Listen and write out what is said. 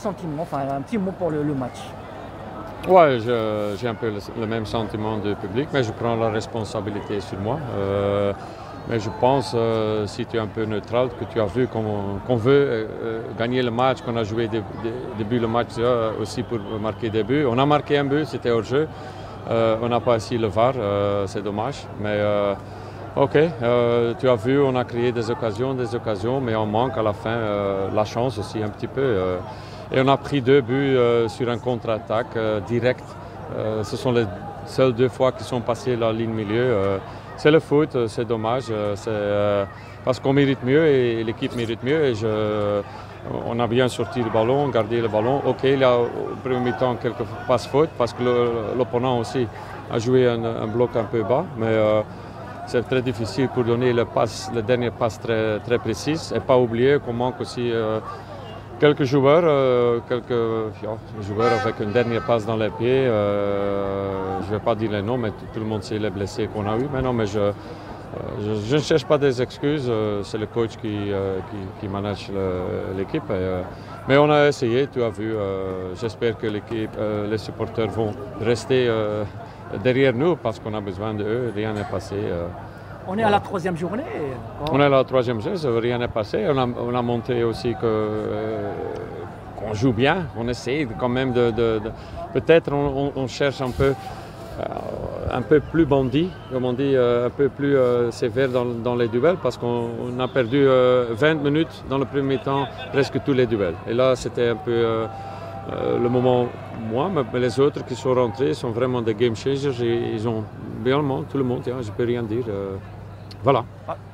sentiment, enfin un petit mot pour le match. Ouais, j'ai un peu le même sentiment du public, mais je prends la responsabilité sur moi. Mais je pense, si tu es un peu neutral, que tu as vu qu'on veut gagner le match, qu'on a joué début le match aussi pour marquer des buts. On a marqué un but, c'était hors jeu. On n'a pas essayé le VAR, c'est dommage. Mais ok, tu as vu, on a créé des occasions, mais on manque à la fin la chance aussi un petit peu. Et on a pris 2 buts sur un contre-attaque direct. Ce sont les seules 2 fois qu'ils sont passés la ligne milieu. C'est le foot, c'est dommage, parce qu'on mérite mieux et l'équipe mérite mieux. Et on a bien sorti le ballon, gardé le ballon. Ok, il y a au premier mi-temps quelques passes fautes parce que l'opponent aussi a joué un bloc un peu bas. Mais c'est très difficile pour donner le dernier passe très, très précis. Et pas oublier qu'on manque aussi quelques joueurs, joueurs avec une dernière passe dans les pieds. Je ne vais pas dire les noms, mais tout le monde sait les blessés qu'on a eus. Mais non, mais je ne cherche pas des excuses. C'est le coach qui manage l'équipe. Mais on a essayé, tu as vu. J'espère que l'équipe, les supporters vont rester derrière nous parce qu'on a besoin d'eux. Rien n'est passé. On est à la 3e journée. On est à la 3e journée, rien n'est passé. On a montré aussi qu'on joue bien. On essaie quand même peut-être on cherche un peu plus bandit, comme on dit, un peu plus sévère dans les duels parce qu'on a perdu 20 minutes dans le premier temps, presque tous les duels. Et là, c'était un peu le moment, moi, mais les autres qui sont rentrés sont vraiment des game changers. Ils ont bien tout le monde, je ne peux rien dire. Voilà.